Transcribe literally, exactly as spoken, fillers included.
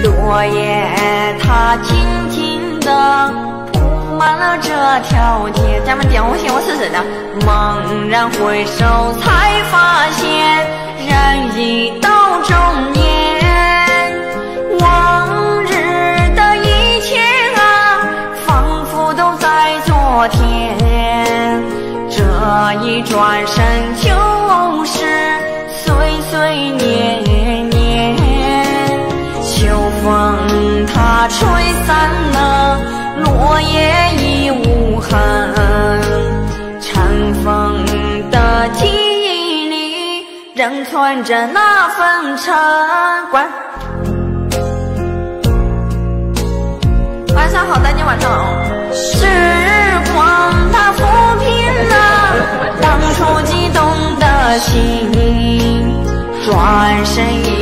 落叶它静静地铺满了这条街。咱们点红线，我试试的。猛然回首，才发现人已到中年。往日的一切啊，仿佛都在昨天。这一转身就是岁岁年年。秋风它吹散了落叶已无痕，尘封的记忆里仍存着那份尘。关。晚上好，大家晚上好。时光它抚平了当初激动的心，转身